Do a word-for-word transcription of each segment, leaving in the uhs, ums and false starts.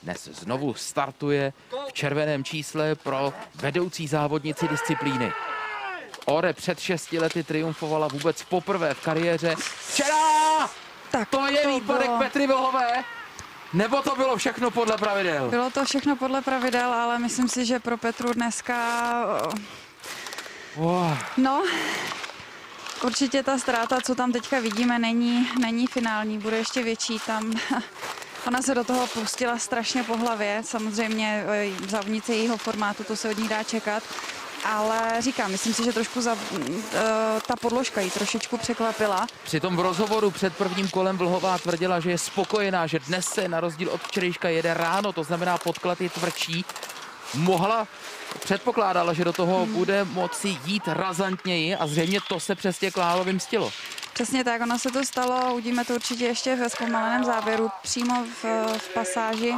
dnes znovu startuje v červeném čísle pro vedoucí závodnici disciplíny. Ore před šesti lety triumfovala vůbec poprvé v kariéře. Včera! Tak to je to výpadek bylo... Petry Vlhové? Nebo to bylo všechno podle pravidel? Bylo to všechno podle pravidel, ale myslím si, že pro Petru dneska... Wow. No, určitě ta ztráta, co tam teďka vidíme, není, není finální, bude ještě větší. Tam ona se do toho pustila strašně po hlavě, samozřejmě závodnice jejího formátu, to se od ní dá čekat. Ale říkám, myslím si, že trošku za, uh, ta podložka jí trošičku překvapila. Přitom v rozhovoru před prvním kolem Vlhová tvrdila, že je spokojená, že dnes se na rozdíl od včerejška jede ráno, to znamená podklad je tvrdší. Mohla, předpokládala, že do toho hmm. bude moci jít razantněji a zřejmě to se přesně Klálo vymstilo. Přesně tak, ono se to stalo, uvidíme to určitě ještě ve zpomaleném závěru, přímo v, v pasáži.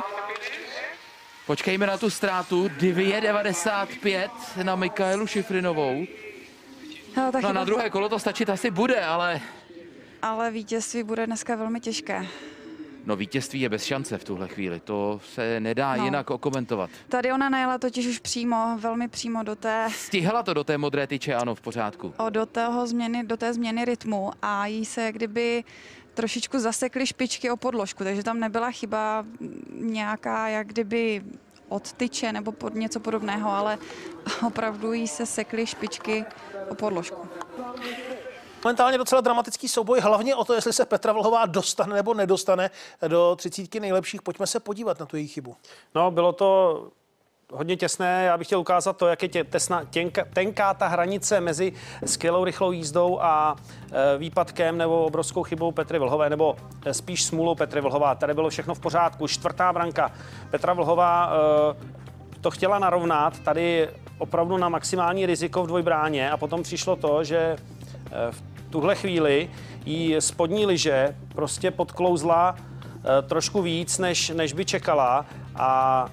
Počkejme na tu ztrátu, dvě devadesát pět na Mikaelu Šifrinovou. No, no na druhé kolo to stačit asi bude, ale... Ale vítězství bude dneska velmi těžké. No vítězství je bez šance v tuhle chvíli, to se nedá no. jinak okomentovat. Tady ona najela totiž už přímo, velmi přímo do té... Stihla to do té modré tyče, ano, v pořádku. O, do, toho změny, do té změny rytmu a jí se kdyby trošičku zasekly špičky o podložku, takže tam nebyla chyba nějaká, jak kdyby od tyče nebo pod něco podobného, ale opravdu jí se sekly špičky o podložku. Momentálně docela dramatický souboj, hlavně o to, jestli se Petra Vlhová dostane nebo nedostane do třicítky nejlepších. Pojďme se podívat na tu její chybu. No, bylo to hodně těsné. Já bych chtěl ukázat to, jak je tě, tesna, těnka, tenká ta hranice mezi skvělou rychlou jízdou a e, výpadkem nebo obrovskou chybou Petry Vlhové, nebo e, spíš smůlou Petry Vlhová. Tady bylo všechno v pořádku. Čtvrtá branka. Petra Vlhová e, to chtěla narovnat, tady opravdu na maximální riziko v dvojbráně a potom přišlo to, že e, v tuhle chvíli jí spodní lyže prostě podklouzla e, trošku víc, než, než by čekala a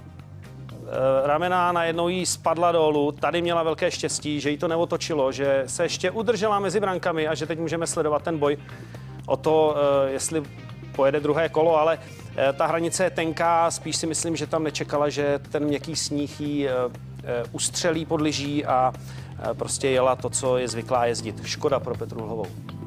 e, ramena najednou jí spadla dolů. Tady měla velké štěstí, že jí to neotočilo, že se ještě udržela mezi brankami a že teď můžeme sledovat ten boj o to, e, jestli pojede druhé kolo, ale e, ta hranice je tenká, spíš si myslím, že tam nečekala, že ten měkký sníh jí e, e, ustřelí pod lyží a e, prostě jela to, co je zvyklá jezdit. Škoda pro Petru Vlhovou.